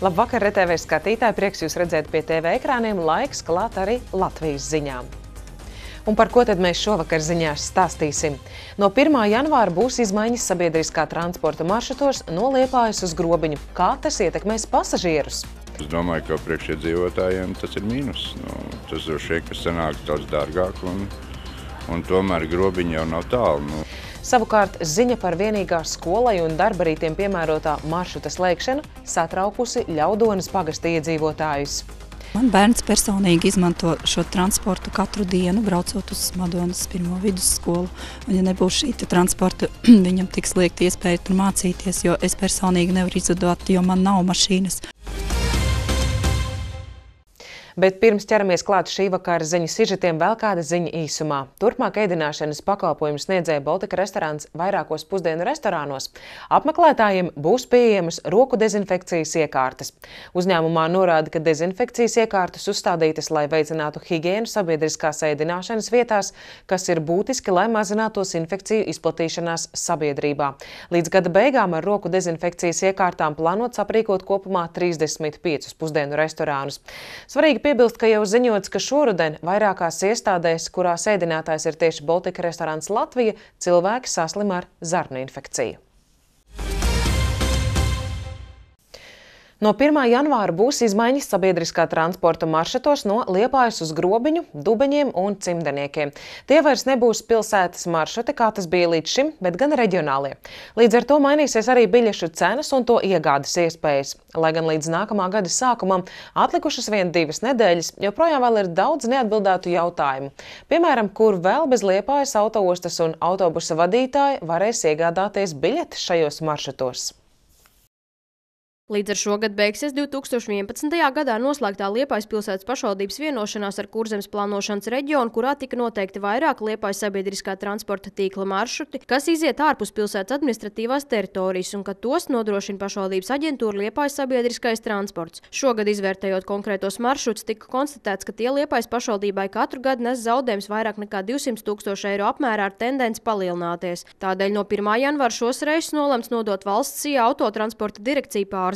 Labvakar, RTV skatītāji! Prieks jūs redzēt pie TV ekrāniem, laiks klāt arī Latvijas ziņām. Un par ko tad mēs šovakar ziņās stāstīsim? No 1. janvāra būs izmaiņas sabiedriskā transporta maršrutos no Liepājas uz Grobiņu. Kā tas ietekmēs pasažierus? Es domāju, ka priekšiedzīvotājiem tas ir mīnus. Tas droši vien, ka sanāk daudz dārgāk un tomēr Grobiņa jau nav tālu. Savukārt ziņa par vienīgā skolai un darbarītiem piemērotā maršruta slēgšanu satraukusi Ļaudonas pagasta iedzīvotājus. Man bērns personīgi izmanto šo transportu katru dienu, braucot uz Madonas 1. vidusskolu. Un, ja nebūs šī transporta, viņam tiks liekt iespēja tur mācīties, jo es personīgi nevaru izvedot, jo man nav mašīnas. Bet pirms ķeramies klāt šī vakara ziņu sižetiem, vēl kāda ziņa īsumā. Turpmāk ēdināšanas pakalpojumu sniedzēja Baltika restorāns vairākos pusdienu restorānos. Apmeklētājiem būs pieejamas roku dezinfekcijas iekārtas. Uzņēmumā norāda, ka dezinfekcijas iekārtas uzstādītas, lai veicinātu higiēnu sabiedriskās ēdināšanas vietās, kas ir būtiski, lai mazinātos infekciju izplatīšanās sabiedrībā. Līdz gada beigām ar roku dezinfekcijas iekārtām plānots aprīkot kopumā 35 pusdienu restorānus. Svarīgi piebilst, ka jau ziņots, ka šoruden vairākās iestādēs, kurās ēdinātājs ir tieši Baltika restorāns Latvija, cilvēki saslim ar zarnu infekciju. No 1. janvāra būs izmaiņas sabiedriskā transporta maršrutos no Liepājas uz Grobiņu, Dubeņiem un Cimdeniekiem. Tie vairs nebūs pilsētas maršruti, kā tas bija līdz šim, bet gan reģionālie. Līdz ar to mainīsies arī biļešu cenas un to iegādes iespējas. Lai gan līdz nākamā gada sākumam atlikušas vien 2 nedēļas, joprojām vēl ir daudz neatbildētu jautājumu. Piemēram, kur vēl bez Liepājas autoostas un autobusa vadītāji varēs iegādāties biļetes šajos maršrutos. Līdz ar šogad beigsies 2011. gadā noslēgtā Liepājas pilsētas pašvaldības vienošanās ar Kurzemes plānošanas reģionu, kurā tika noteikti vairāk Liepājas sabiedriskā transporta tīkla maršruti, kas iziet ārpus pilsētas administratīvās teritorijas un ka tos nodrošina pašvaldības aģentūra Liepājas sabiedriskais transports. Šogad izvērtējot konkrētos maršrutus, tika konstatēts, ka tie Liepājas pašvaldībai katru gadu nes zaudējums vairāk nekā 200 000 eiro apmērā ar tendenci palielināties. Tādēļ no 1. janvāra šos reisus nolemts nodot valsts SIA autotransporta direkcija pārziņā.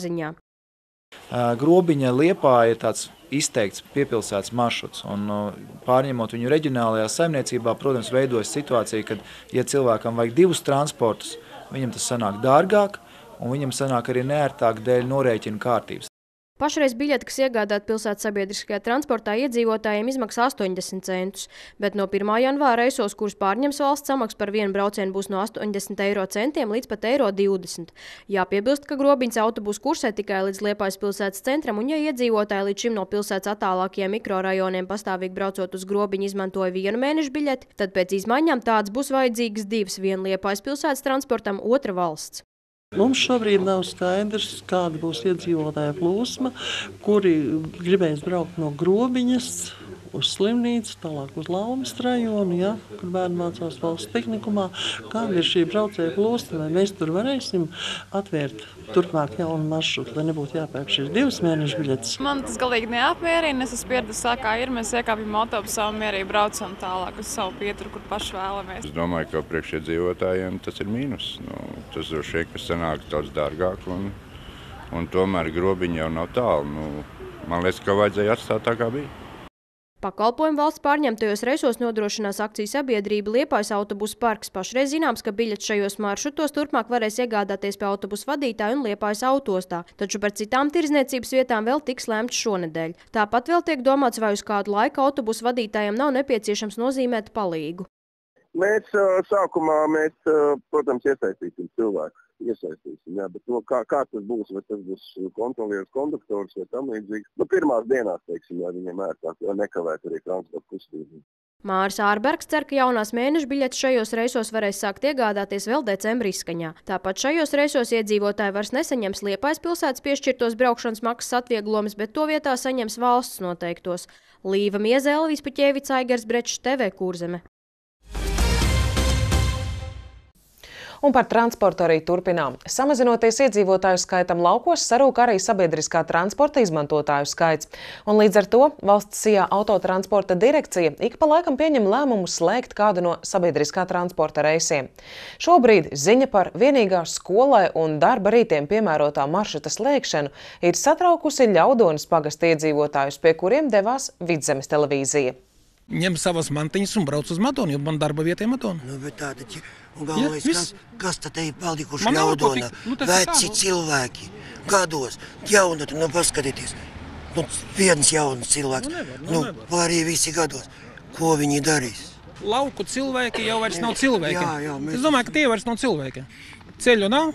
Grobiņa Liepāja ir tāds izteikts piepilsētas maršruts, un pārņemot viņu reģionālajā saimniecībā, protams, veidojas situācija, kad, ja cilvēkam vajag 2 transportus, viņam tas sanāk dārgāk, un viņam sanāk arī neērtāk dēļ norēķinu kārtības. Pašreiz biļete, kas iegādāt pilsētas sabiedriskajā transportā iedzīvotājiem, izmaksā 80 centus, bet no 1. janvāra reisos, kurus pārņems valsts, samaksa par vienu braucienu būs no 80 eiro centiem līdz pat eiro 20. Jāpiebilst, ka Grobiņas autobus kursē tikai līdz Liepājas pilsētas centram, un ja iedzīvotāji līdz šim no pilsētas attālākajiem mikrorajoniem pastāvīgi braucot uz Grobiņu izmantoja 1 mēnešu biļeti, tad pēc izmaiņām tāds būs vajadzīgas 2, viena Liepājas pilsētas transportam, otra valsts. Mums šobrīd nav skaidrs, kāda būs iedzīvotāja plūsma, kuri gribēs braukt no Grobiņas uz slimnīcu, tālāk uz Laumes rajonu, kur bērni mācās valsts tehnikumā. Kāda ir šī braucēja plūsma, vai mēs tur varēsim atvērt turpmāk jaunu maršrutu, lai nebūtu jāpērk šīs 2 mēnešu biļetes? Man tas galīgi neapmierina. Es esmu pieradusi, kā ir. Mēs iekāpjam autobusā un mierīgi braucam tālāk uz savu pieturu, kur paši vēlamies. Es domāju, ka priekšiedzīvotājiem tas ir mīnus. Tas droši vien, ka sanāk daudz dārgāk un tomēr Grobiņa jau nav tālu. Man liekas, ka vajadzēja atstāt tā, kā bija. Pakalpojumu valsts pārņemtajos reisos nodrošinās akciju sabiedrība Liepājas autobusu parks. Pašreiz zināms, ka biļetes šajos maršrutos turpmāk varēs iegādāties pie autobusu vadītāja un Liepājas autostā, taču par citām tirdzniecības vietām vēl tiks lēmts šonedēļ. Tāpat vēl tiek domāts, vai uz kādu laiku autobusu vadītājiem nav nepieciešams nozīmēt palīgu. Mēs sākumā, protams, iesaistīsim cilvēku. Bet kā tas būs, vai tas būs kontrolieris, konduktors vai tam līdzīgs. Pirmās dienās, teiksim, ja viņiem ērtāk, jo nekavēt arī transporta kustību. Māris Ārbergs cer, ka jaunās mēnešu biļetes šajos reisos varēs sākt iegādāties vēl decembra izskaņā. Tāpat šajos reisos iedzīvotāji vairs nesaņems Liepājas pilsētas piešķirtos braukšanas maksas atvieglojumus, bet to vietā saņems valsts noteiktos. Līva Miezēle, Vispuķēvica, Aigars Brečs, TV Kurzeme. Un par transportu arī turpinām. Samazinoties iedzīvotāju skaitam laukos, sarūk arī sabiedriskā transporta izmantotāju skaits. Un līdz ar to valsts SIA autotransporta direkcija ik pa laikam pieņem lēmumu slēgt kādu no sabiedriskā transporta reisiem. Šobrīd ziņa par vienīgā skolai un darba rītiem piemērotā maršruta slēgšanu ir satraukusi Ļaudonas pagasta iedzīvotājus, pie kuriem devās Vidzemes televīzija. Ņem savas mantiņas un brauc uz Madonu, jo man darba vieta ir Madona. Nu, bet tā taču, un galvenais, kas tad te ir palikuši Ļaudonā? Veci cilvēki, gados, jaunat, nu paskatieties, nu viens jauns cilvēks, nu arī visi gados, ko viņi darīs? Lauku cilvēki jau vairs nav cilvēki. Jā, Es domāju, ka tie vairs nav cilvēki. Ceļu nav,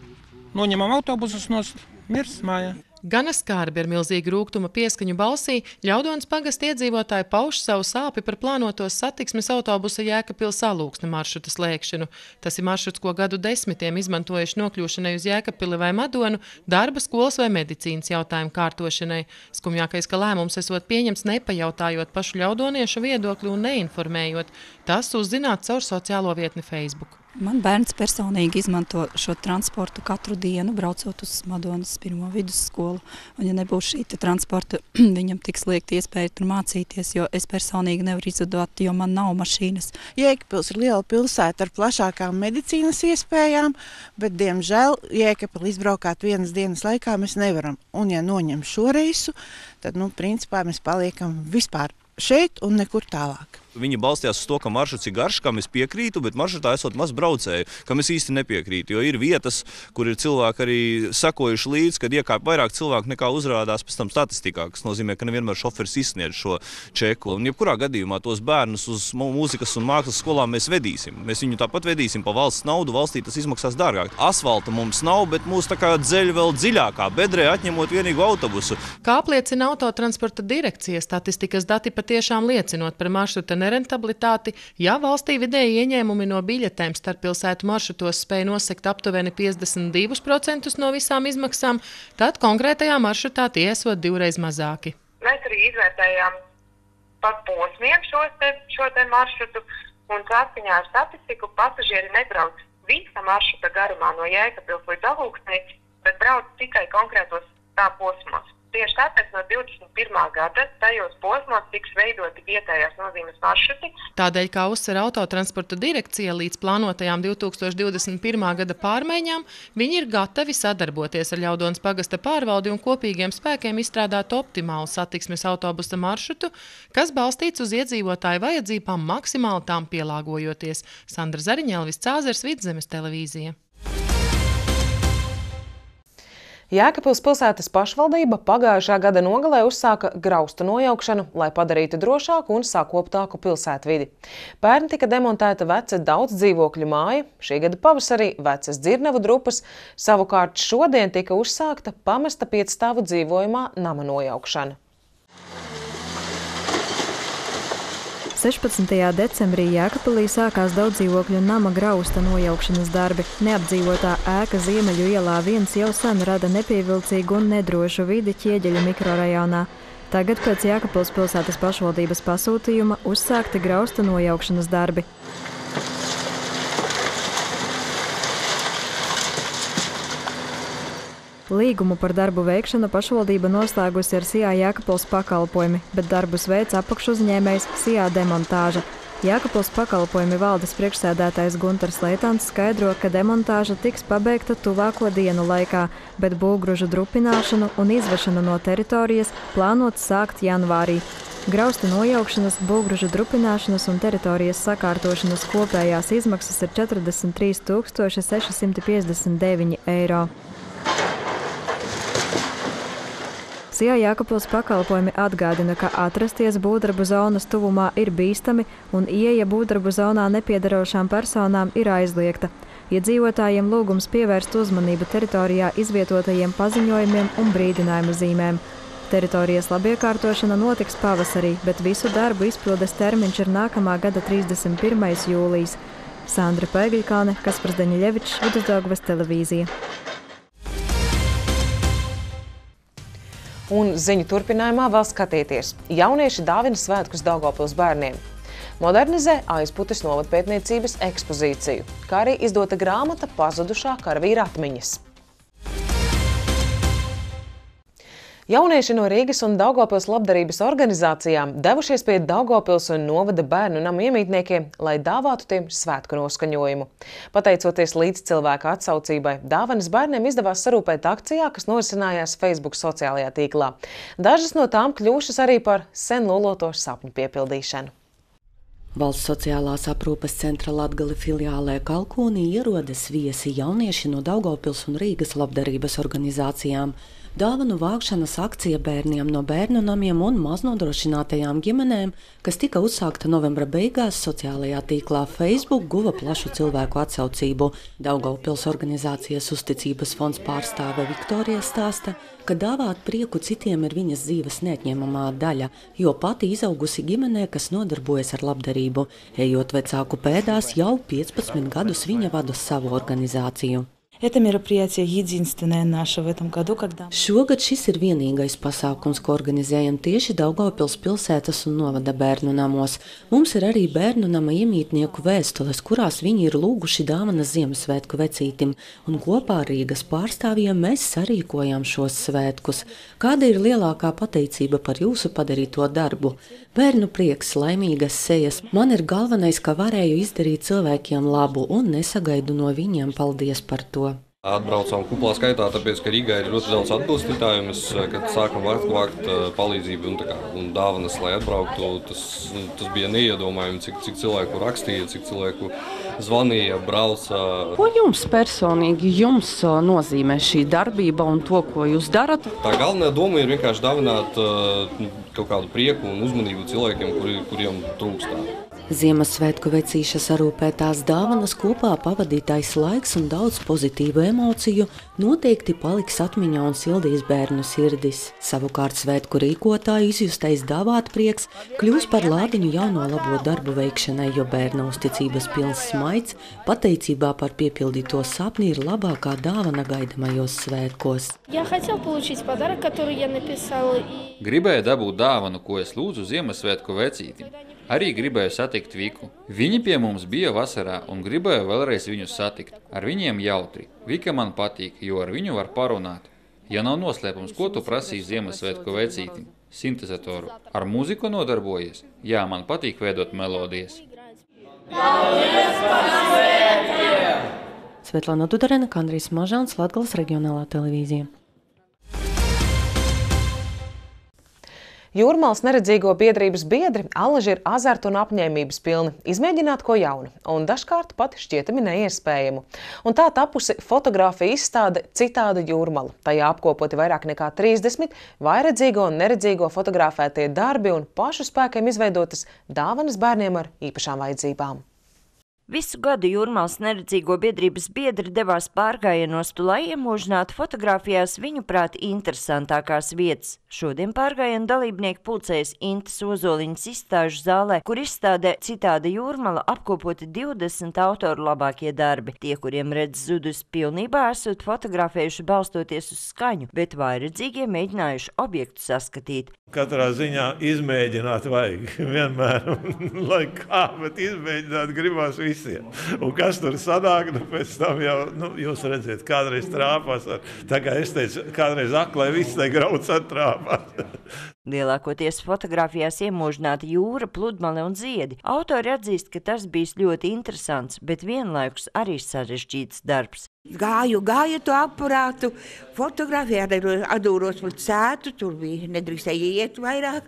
noņemam autobusus nost, mirs mājā. Gana skarbi ar milzīgu rūgtuma pieskaņu balsī Ļaudonas pagasta iedzīvotāji pauž savu sāpi par plānotos satiksmes autobusa Jēkabpils Alūksne maršruta slēgšanu. Tas ir maršruts, ko gadu desmitiem izmantojuši nokļūšanai uz Jēkabpili vai Madonu, darba, skolas vai medicīnas jautājumu kārtošanai. Skumjākais, ka lēmums esot pieņemts nepajautājot pašu ļaudoniešu viedokli un neinformējot. Tas uzzināts caur sociālo vietni Facebook. Man bērns personīgi izmanto šo transportu katru dienu, braucot uz Madonas pirmo vidusskolu. Un, ja nebūs šī transporta, viņam tiks liekt iespēja tur mācīties, jo es personīgi nevaru izvedot, jo man nav mašīnas. Jēkabpils ir liela pilsēta ar plašākām medicīnas iespējām, bet, diemžēl, Jēkabpili izbraukāt vienas dienas laikā mēs nevaram. Un, ja noņem šo reisu, tad, principā mēs paliekam vispār šeit un nekur tālāk. Viņi balstījās uz to, ka maršruts ir garš, kam es piekrītu, bet maršrutā esot maz braucēju, kam es īsti nepiekrītu. Jo ir vietas, kur ir cilvēki arī sekojuši līdz, kad iekāp vairāk cilvēku nekā uzrādās pēc tam statistikā, kas nozīmē, ka nevienmēr šoferis izsniedz šo čeku. Un jebkurā gadījumā tos bērnus uz mūzikas un mākslas skolām mēs vedīsim. Mēs viņu tāpat vedīsim pa valsts naudu, valstī tas izmaksās dārgāk. Asfalta mums nav, bet mūs tā kā dzeļ vēl dziļākā bedrē, atņemot vienīgu autobusu. Kā apliecina autotransporta direkcija, statistikas dati patiešām liecinot par maršruta nerentabilitāti, ja valstī vidēji ieņēmumi no biļetēm starppilsētu maršrutos spēja nosegt aptuveni 52% no visām izmaksām, tad konkrētajā maršrutā tie esot divreiz mazāki. Mēs arī izvērtējām par posmiem šo te maršrutu, un saskaņā ar statistiku pasažieri nebrauc visa maršruta garumā no Jēkabpils līdz Alūksnei, bet brauc tikai konkrētos tā posmos. Tieši tāpēc no 21. gada tajos posmos tiks veidoti vietējās nozīmes maršruti. Tādēļ, kā uzsver autotransporta direkcija, līdz plānotajām 2021. gada pārmaiņām, viņi ir gatavi sadarboties ar Ļaudonas pagasta pārvaldi un kopīgiem spēkiem izstrādāt optimālu satiksmes autobusa maršrutu, kas balstīts uz iedzīvotāju vajadzībām maksimāli tām pielāgojoties. Sandra Zariņa, Elvis Cāzers, Vidzemes televīzija. Jēkabpils pilsētas pašvaldība pagājušā gada nogalē uzsāka graustu nojaukšanu, lai padarītu drošāku un sakoptāku pilsētvidi. Pērn tika demontēta veca daudz dzīvokļu māja, šī gada pavasarī vecas dzirnavu drupas, savukārt šodien tika uzsākta pamesta piecstāvu dzīvojumā nama nojaukšana. 16. decembrī Jēkabpilī sākās daudzdzīvokļu nama grausta nojaukšanas darbi. Neapdzīvotā ēka Ziemeļu ielā 1 jau sen rada nepievilcīgu un nedrošu vidi Ķieģeļu mikrorajonā. Tagad pēc Jēkabpils pilsētas pašvaldības pasūtījuma uzsākti grausta nojaukšanas darbi. Līgumu par darbu veikšanu pašvaldība noslēgusi ar SIA Jēkabpils pakalpojumi, bet darbus veic apakšuzņēmējs SIA demontāža. Jēkabpils pakalpojumi valdes priekšsēdētājs Guntars Leitants skaidro, ka demontāža tiks pabeigta tuvāko dienu laikā, bet būvgružu drupināšanu un izvešanu no teritorijas plānots sākt janvārī. Grausta nojaukšanas, būvgružu drupināšanas un teritorijas sakārtošanas kopējās izmaksas ir 43 659 eiro. SIA Jēkabpils pakalpojumi atgādina, ka atrasties būvdarbu zonas tuvumā ir bīstami un ieeja būvdarbu zonā nepiedarošām personām ir aizliegta. Iedzīvotājiem lūgums pievērst uzmanību teritorijā izvietotajiem paziņojumiem un brīdinājumu zīmēm. Teritorijas labiekārtošana notiks pavasarī, bet visu darbu izpildes termiņš ir nākamā gada 31. jūlijas. Sandra Pēgļikāne, Kaspars Deņļevičs, Vidusdaugavas televīzija. Un ziņu turpinājumā vēl skatieties. Jaunieši dāvina svētkus Daugavpils bērniem. modernizē Aizputes novadpētniecības ekspozīciju, kā arī izdota grāmata Pazudušā karavīra atmiņas. Jaunieši no Rīgas un Daugavpils labdarības organizācijām devušies pie Daugavpils un novada bērnu namu iemītniekiem, lai dāvātu tiem svētku noskaņojumu. Pateicoties līdzcilvēka atsaucībai, dāvanas bērniem izdevās sarūpēt akcijā, kas norisinājās Facebook sociālajā tīklā. Dažas no tām kļūšas arī par sen loloto sapņu piepildīšanu. Valsts sociālās aprūpes centra Latgali filiālē Kalkūnī ierodas viesi jaunieši no Daugavpils un Rīgas labdarības organizācijām. Dāvanu vākšanas akcija bērniem no bērnu namiem un maznodrošinātajām ģimenēm, kas tika uzsākta novembra beigās sociālajā tīklā Facebook, guva plašu cilvēku atsaucību. Daugavpils organizācijas uzticības fonds pārstāve Viktorija stāsta, ka dāvāt prieku citiem ir viņas dzīves neatņemamā daļa, jo pati izaugusi ģimenē, kas nodarbojas ar labdarību. Ejot vecāku pēdās, jau 15 gadus viņa vada savu organizāciju. Это мероприятие единственное наше в этом году, когда... Šogad šis ir vienīgais pasākums, ko organizējam tieši Daugavpils pilsētas un novada bērnu namos. Mums ir arī bērnu nama iemītnieku vēstules, kurās viņi ir lūguši dāvanas Ziemassvētku vecītim, un kopā ar Rīgas pārstāvjiem mēs sarīkojam šos svētkus. Kāda ir lielākā pateicība par jūsu padarīto darbu? Bērnu prieks, laimīgas sejas. Man ir galvenais, ka varēju izdarīt cilvēkiem labu un nesagaidu no viņiem paldies par to. Atbraucām kuplā skaitā, tāpēc, ka Rīgā ir ļoti daudz atbalstītāju. Mēs, kad sākam vākt palīdzību un dāvanas, lai atbrauktu, tas bija neiedomājami, cik cilvēku rakstīja, cik cilvēku zvanīja, brauca. Ko jums personīgi nozīmē šī darbība un to, ko jūs darat? Tā galvenā doma ir vienkārši dāvināt kaut kādu prieku un uzmanību cilvēkiem, kuriem trūkstā. Ziemassvētku vecīša sarūpētās dāvanas kopā pavadītais laiks un daudz pozitīvu emociju noteikti paliks atmiņā un sildīs bērnu sirdis. Savukārt svētku rīkotāju izjustais dāvāt prieks kļūs par lādiņu jauno labo darbu veikšanai, jo bērna uzticības pilns smaids pateicībā par piepildīto sapni ir labākā dāvana gaidamajos svētkos. Gribēju dabūt dāvanu, ko es lūdzu Ziemassvētku vecītim. Arī gribēju satikt Viku. Viņi pie mums bija vasarā un gribēju vēlreiz viņus satikt. Ar viņiem jautri. Vika man patīk, jo ar viņu var parunāt. Ja nav noslēpums, ko tu prasīji Ziemassvētku vecītim? Sintezatoru. Ar mūziku nodarbojies? Jā, man patīk veidot melodijas. Paldies par svētkiem! Svetlana Dudarena, Andrijs Mažāns, Latgales reģionālā televīzija. Jūrmalas neredzīgo biedrības biedri allaži ir azartu un apņēmības pilni izmēģināt ko jaunu un dažkārt pat šķietami neiespējamu. Un tā tapusi fotogrāfija izstāde Citāda Jūrmala. Tajā apkopoti vairāk nekā 30 vairedzīgo un neredzīgo fotografētie darbi un pašu spēkiem izveidotas dāvanas bērniem ar īpašām vajadzībām. Visu gadu Jūrmalas neredzīgo biedrības biedri devās pārgājienos, lai iemūžinātu fotografijās viņuprāt interesantākās vietas. Šodien pārgājienu dalībnieki pulcējas Intas Ozoliņas izstāžu zālē, kur izstādē Citāda Jūrmala apkopoti 20 autoru labākie darbi. Tie, kuriem redz zudus pilnībā, esot fotografējuši balstoties uz skaņu, bet vairedzīgie mēģinājuši objektu saskatīt. Katrā ziņā izmēģināt vajag vienmēr, lai kā, bet izmēģināt gribās visiem. Un kas tur sanāk, pēc tam jau, jūs redziet, kādreiz trāpās, tā kā es teicu, kādreiz aklai viss te grauc ar trāpās. Lielākoties fotografijās iemūžināta jūra, pludmale un ziedi. Autori atzīst, ka tas bijis ļoti interesants, bet vienlaikus arī sarežģīts darbs. Gāju to aparātu, fotografēju, atdūros līdz sētu, tur bija nedrīkstēja iet vairāk,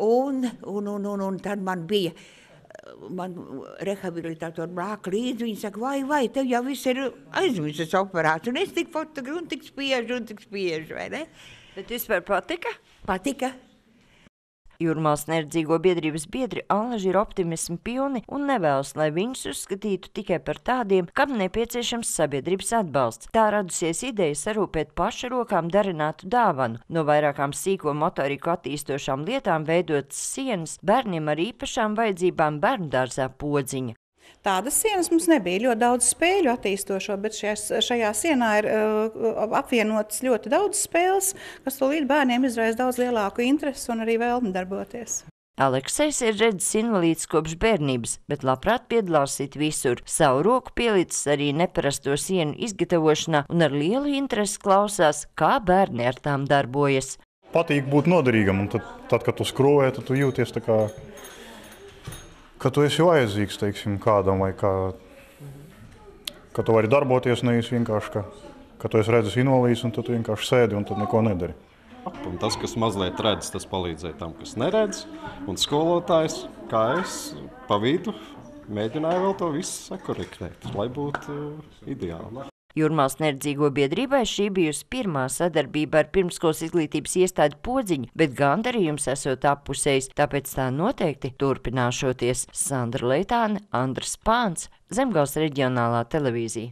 un tad man bija, man rehabilitātori brāka līdzi, viņi saka, vai, tev jau viss ir aizmirsis aparāts, un es tik fotografēju, un tik spiežu, vai ne? Bet vispār patika? Patika. Jūrmalas neredzīgo biedrības biedri allaži ir optimismi pilni un nevēlas, lai viņus uzskatītu tikai par tādiem, kam nepieciešams sabiedrības atbalsts. Tā radusies ideja sarūpēt paša rokām darinātu dāvanu. No vairākām sīko motoriku attīstošām lietām veidotas sienas bērniem ar īpašām vajadzībām bērndārzā Podziņa. Tādas sienas mums nebija, ļoti daudz spēļu attīstošo, bet šajā sienā ir apvienotas ļoti daudz spēles, kas tūlīt bērniem izraisa daudz lielāku interesi un arī vēlmi darboties. Aleksejs ir redzes invalīds kopš bērnības, bet labprāt piedalās it visur. Savu roku pielicis arī neparasto sienu izgatavošanā un ar lielu interesi klausās, kā bērni ar tām darbojas. Patīk būt noderīgam, un tad kad tu skrūvē, tad tu jūties tā kā, ka tu esi vajadzīgs, teiksim, kādam vai ka tu vari darboties, nevis vienkārši, ka tu esi redzes invalīds un tad tu vienkārši sēdi un tad neko nedari. Un tas, kas mazliet redz, tas palīdzēja tam, kas neredz. Un skolotājs, kā es, pa vidu mēģināju vēl to visu sakorektēt, lai būtu ideāli. Jūrmālas neredzīgo biedrībai šī bijusi pirmā sadarbība ar pirmskolas izglītības iestādi Podziņu, bet gandarījums esot appusējis, tāpēc tā noteikti turpināšoties. Sandra Leitāne, Andris Pāns, Zemgales reģionālā televīzija.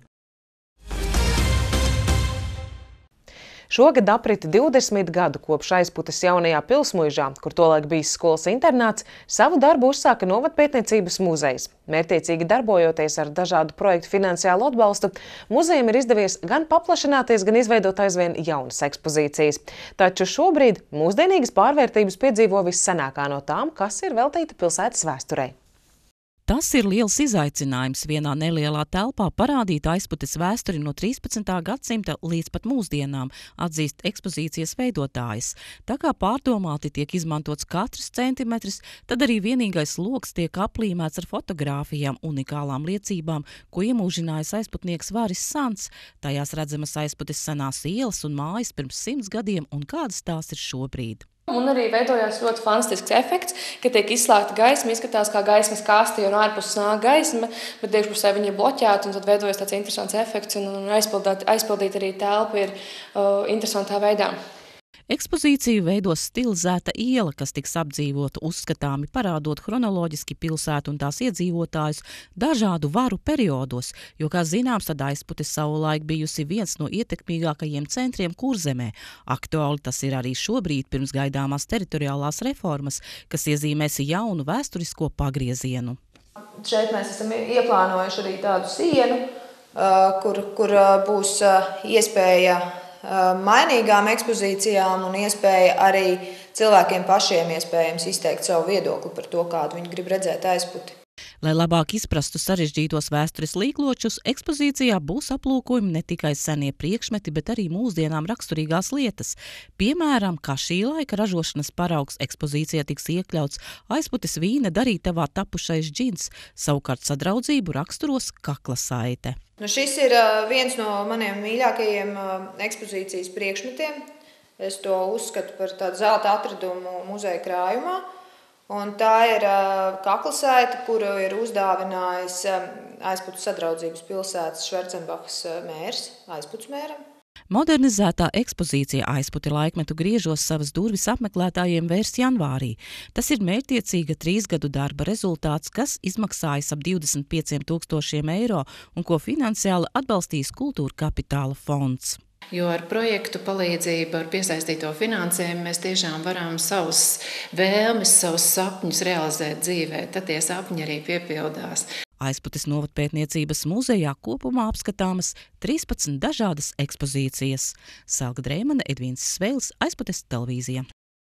Šogad aprita 20 gadu kopš aizputes jaunajā Pilsmuižā, kur tolaik bijis skolas internāts, savu darbu uzsāka Novadpētniecības muzejs. Mērķtiecīgi darbojoties ar dažādu projektu finansiālu atbalstu, muzejam ir izdevies gan paplašināties, gan izveidot aizvien jaunas ekspozīcijas. Taču šobrīd mūsdienīgas pārvērtības piedzīvo vissenākā no tām, kas ir veltīta pilsētas vēsturei. Tas ir liels izaicinājums vienā nelielā telpā parādīt aizputes vēsturi no 13. gadsimta līdz pat mūsdienām, atzīst ekspozīcijas veidotājs. Tā kā pārdomāti tiek izmantots katrs centimetrs, tad arī vienīgais loks tiek aplīmēts ar fotogrāfijām, unikālām liecībām, ko iemūžinājis aizputnieks Varis Sants. Tajās redzamas aizputes senās ielas un mājas pirms 100 gadiem un kādas tās ir šobrīd. Un arī veidojās ļoti fantastisks efekts, ka tiek izslēgta gaisma, izskatās kā gaismas kasti, un ārpus nāk gaisma, bet iekšpusē viņi ir bloķēti, un tad veidojas tāds interesants efekts, un aizpildīt arī telpu ir interesantā veidā. Ekspozīciju veidos stilizēta iela, kas tiks apdzīvota uzskatāmi parādot chronoloģiski pilsētu un tās iedzīvotājus dažādu varu periodos, jo, kā zināms, tad aizpute savulaik bijusi viens no ietekmīgākajiem centriem Kurzemē. Aktuāli tas ir arī šobrīd pirms gaidāmās teritoriālās reformas, kas iezīmēs jaunu vēsturisko pagriezienu. Šeit mēs esam ieplānojuši arī tādu sienu, kur būs iespēja mainīgām ekspozīcijām un iespēja arī cilvēkiem pašiem iespējams izteikt savu viedokli par to, kādu viņi grib redzēt aizputi. Lai labāk izprastu sarežģītos vēstures līkločus, ekspozīcijā būs aplūkojumi ne tikai senie priekšmeti, bet arī mūsdienām raksturīgās lietas. Piemēram, kā šī laika ražošanas paraugs ekspozīcijā tiks iekļauts aizputes vīna darītavā tapušais džins, savukārt sadraudzību raksturos kakla saite. Šis ir viens no maniem mīļākajiem ekspozīcijas priekšmetiem. Es to uzskatu par tādu zelta atradumu muzeja krājumā. Un tā ir kaklasaite, kuru ir uzdāvinājis aizputu sadraudzības pilsētas Švercenbahas mērs, aizputs mēram. Modernizētā ekspozīcija aizputi laikmetu griežos savas durvis apmeklētājiem vērs janvārī. Tas ir mērķtiecīga 3 gadu darba rezultāts, kas izmaksājas ap 25 000 eiro un ko finansiāli atbalstīs Kultūra Kapitāla fonds. Jo ar projektu palīdzību, ar piesaistīto finansējumu mēs tiešām varam savus vēlmes, savus sapņus realizēt dzīvē, tad tie sapņi arī piepildās. Aizputes Novadpētniecības muzejā kopumā apskatāmas 13 dažādas ekspozīcijas. Selga Dreimane, Edvīns Sveils, Aizputes televīzija.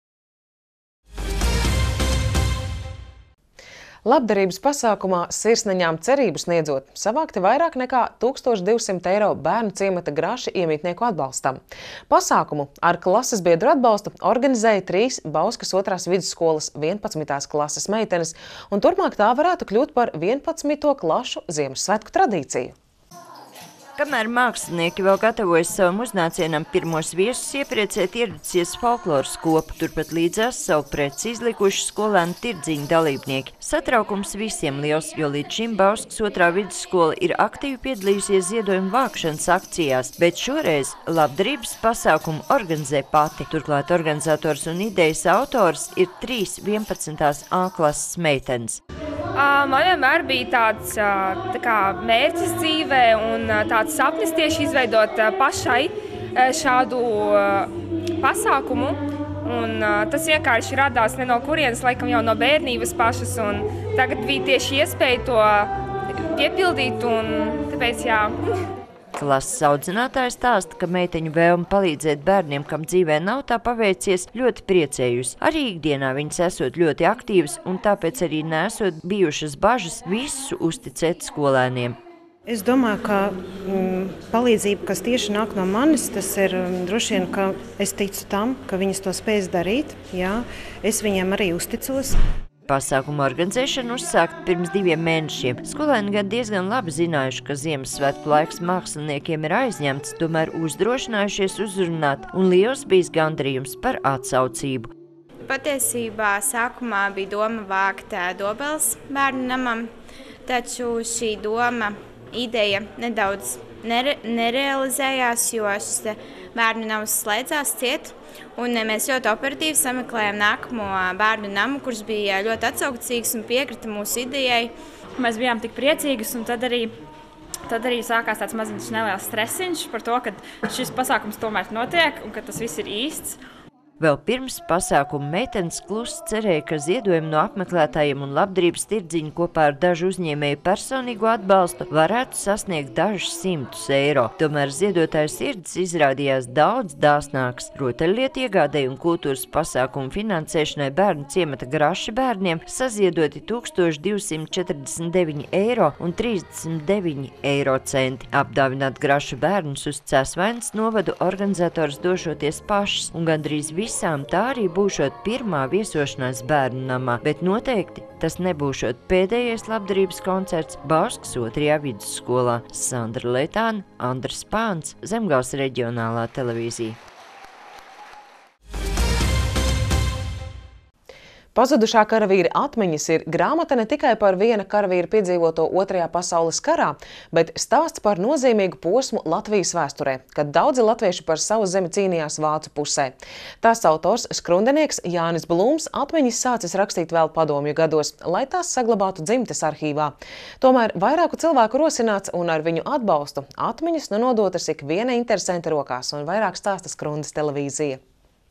Labdarības pasākumā Sirsneņām cerību sniedzot savākti vairāk nekā 1200 eiro bērnu ciemata Graši iemītnieku atbalstam. Pasākumu ar klases biedru atbalstu organizēja 3 Bauskas 2. vidusskolas 11. klases meitenes, un turpmāk tā varētu kļūt par 11. klašu Ziemassvētku tradīciju. Kamēr mākslinieki vēl gatavojas savam uznācienam, pirmos viesus iepriecēt ieradusies folkloras kopa, turpat līdzās savu preci izlikuši skolēnu tirdziņu dalībnieki. Satraukums visiem liels, jo līdz šim Bauskas 2. vidusskola ir aktīvi piedalījusies ziedojumu vākšanas akcijās, bet šoreiz labdarības pasākumu organizē pati. Turklāt organizators un idejas autors ir 3 11. A klases meitenes. Man vienmēr bija tāds mērķis dzīvē un tāds sapnis tieši izveidot pašai šādu pasākumu. Un tas vienkārši radās ne no kurienes, laikam jau no bērnības pašas. Un tagad bija tieši iespēja to piepildīt un tāpēc jā. Klases audzinātāja stāsta, ka meiteņu vēlme palīdzēt bērniem, kam dzīvē nav tā paveicies, ļoti priecējusi. Arī ikdienā viņas esot ļoti aktīvas un tāpēc arī nesot bijušas bažas visu uzticēt skolēniem. Es domāju, ka palīdzība, kas tieši nāk no manis, tas ir droši vien, ka es ticu tam, ka viņas to spēs darīt. Jā. Es viņiem arī uzticos. Pasākumu organizēšanu uzsākt pirms 2 mēnešiem. Skolēni gan diezgan labi zinājuši, ka Ziemassvētku laiks māksliniekiem ir aizņemts, tomēr uzdrošinājušies uzrunāt un liels bijis gandarījums par atsaucību. Patiesībā sākumā bija doma vākt dobeles bērnu namam, taču šī ideja nedaudz nerealizējās, jo šis bērnu nams slēdzās ciet. Un mēs ļoti operatīvi sameklējām nākamo bērnu namu, kurš bija ļoti atsaucīgs un piekrita mūsu idejai. Mēs bijām tik priecīgas, un tad arī sākās tāds maziņš neliels stresiņš par to, ka šis pasākums tomēr notiek un ka tas viss ir īsts. Vēl pirms pasākuma meitenes klusi cerēja, ka ziedojumi no apmeklētājiem un labdarības tirdziņu kopā ar dažu uzņēmēju personīgo atbalstu varētu sasniegt dažus 100 eiro. Tomēr ziedotāju sirds izrādījās daudz dāsnāks. Rotaļlietu iegādei un kultūras pasākumu finansēšanai bērnu ciemata Graši bērniem saziedoti 1249 eiro un 39 eiro centi. Apdāvināt Grašu bērnus uz Cēsvainas novadu organizators došoties pašas un gandrīz visām tā arī būšot pirmā viesošanās bērnu namā, bet noteikti tas nebūšot pēdējais labdarības koncerts Bauskas 2. vidusskolā. Sandra Leitāna, Andris Pāns, Zemgales reģionālā televīzija. Pazudušā karavīra atmiņas ir grāmata ne tikai par viena karavīra piedzīvoto 2. pasaules karā, bet stāsts par nozīmīgu posmu Latvijas vēsturē, kad daudzi latvieši par savu zemi cīnījās vācu pusē. Tās autors, skrundenieks Jānis Blūms, atmiņas sācis rakstīt vēl padomju gados, lai tās saglabātu dzimtes arhīvā. Tomēr vairāku cilvēku rosināts un ar viņu atbalstu atmiņas nodotas ik viena interesanta rokās, un vairāk stāsta Skrundas televīzija.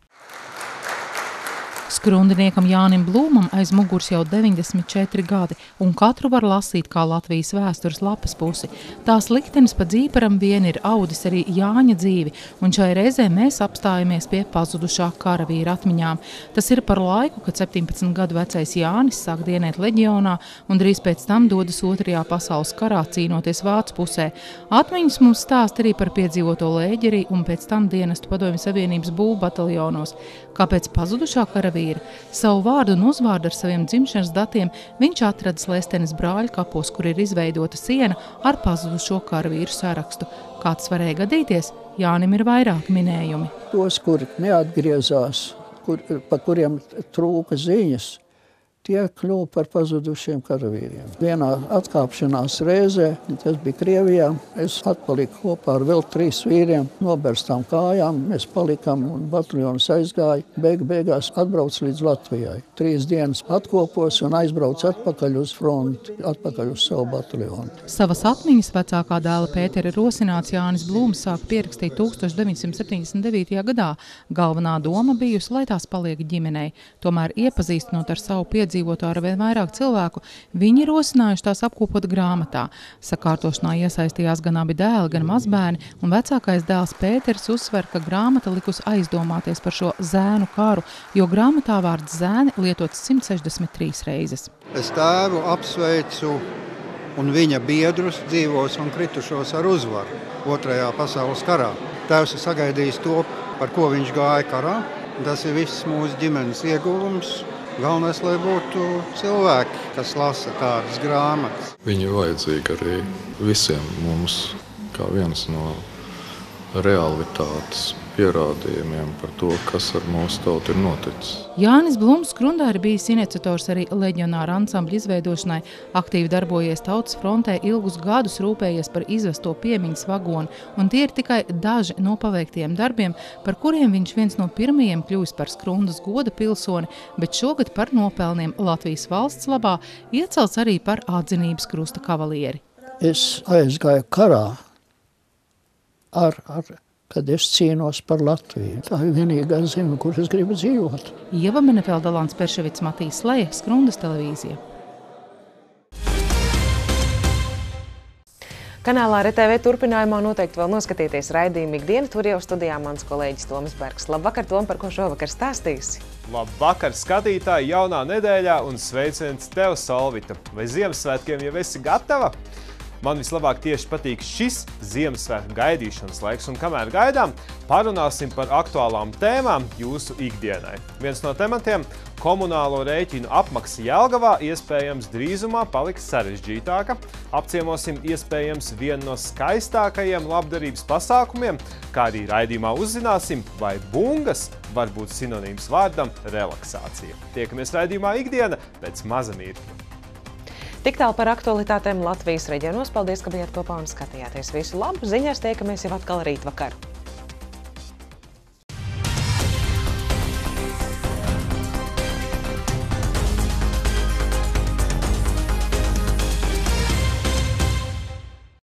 Skrundiniekam Jānim Blūmam aiz muguras jau 94 gadi, un katru var lasīt kā Latvijas vēstures lapas pusi. Tās liktenis pa dzīparam vien ir audis arī Jāņa dzīvi, un šai reizē mēs apstājamies pie pazudušā karavīra atmiņām. Tas ir par laiku, kad 17 gadu vecais Jānis sāk dienēt leģionā un drīz pēc tam dodas 2. pasaules karā cīnoties vācu pusē. Atmiņas mums stāst arī par piedzīvoto lēģerī un pēc tam dienestu Padomju Savienības būvu bataljonos. Kāpēc pazudušā karavīra? Savu vārdu un uzvārdu ar saviem dzimšanas datiem viņš atrada Slēstenes brāļu kapos, kur ir izveidota siena ar pazudušo karavīru sarakstu. Kā tas varēja gadīties? Jānim ir vairāk minējumi. Tos, kuri neatgriezās, pa kuriem trūka ziņas, tie kļuva par pazudušiem karavīriem. Vienā atkāpšanās reizē, tas bija Krievijā, es atpaliku kopā ar vēl 3 vīriem, noberstām kājām, mēs palikam un bataljonas aizgāja. Beigās atbrauc līdz Latvijai. 3 dienas atkopos un aizbrauc atpakaļ uz fronti, atpakaļ uz savu bataljonu. Savas atmiņas vecākā dēla Pētera rosināts Jānis Blūms sāk pierakstīt 1979. gadā. Galvenā doma bijusi, lai tās paliek ģimenei. Tomēr iepazīstinot ar savu piedzīvotu ar vien vairāk cilvēku, viņi rosinājuši tās apkopot grāmatā. Sakārtošanā iesaistījās gan abi dēli, gan mazbērni, un vecākais dēls Pēters uzsver, ka grāmata likus aizdomāties par šo zēnu karu, jo grāmatā vārds zēni lietots 163 reizes. Es tēvu apsveicu un viņa biedrus dzīvos un kritušos ar uzvaru 2. pasaules karā. Tēvs ir sagaidījis to, par ko viņš gāja karā. Tas ir viss mūsu ģimenes ieguvums. Galvenais, lai būtu cilvēki, kas lasa tādas grāmatas. Viņi ir vajadzīgi arī visiem mums, kā viens no realitātes pierādījumiem par to, kas ar mūsu tautu ir noticis. Jānis Blūms Skrundā ir bijis iniciators arī leģionāra ansambļa izveidošanai, aktīvi darbojies Tautas frontē, ilgus gadus rūpējies par izvesto piemiņas vagonu, un tie ir tikai daži no paveiktiem darbiem, par kuriem viņš viens no pirmajiem kļuvis par Skrundas goda pilsoni, bet šogad par nopelniem Latvijas valsts labā iecelts arī par atzinības krusta kavalieri. Es aizgāju karā kad es cīnos par Latviju. Tā ir vienīgā zeme, kur es gribu dzīvot. Ieva Menefelda, Lants Perševits, Matīs Sleja, Skrundas televīzija. Kanālā RTV turpinājumā noteikti vēl noskatīties raidījumu ikdienu. Tur jau studijā mans kolēģis Tomas Bergs. Labvakar, Tom, par ko šovakar stāstīsi? Labvakar, skatītāji, jaunā nedēļā un sveiciens tev, Solvita. Vai Ziemassvētkiem jau esi gatava? Man vislabāk tieši patīk šis Ziemassvētku gaidīšanas laiks, un kamēr gaidām, parunāsim par aktuālām tēmām jūsu ikdienai. Viens no tematiem – komunālo rēķinu apmaksa Jelgavā iespējams drīzumā paliks sarežģītāka. Apciemosim iespējams vienu no skaistākajiem labdarības pasākumiem, kā arī raidījumā uzzināsim, vai bungas var būt sinonīms vārdam relaksācija. Tiekamies raidījumā ikdiena pēc maza mirkļa. Tik tālu par aktualitātēm Latvijas reģionos. Paldies, ka bijāt kopā un skatījāties. Visu labu! Ziņās tiekamies jau atkal rītvakar.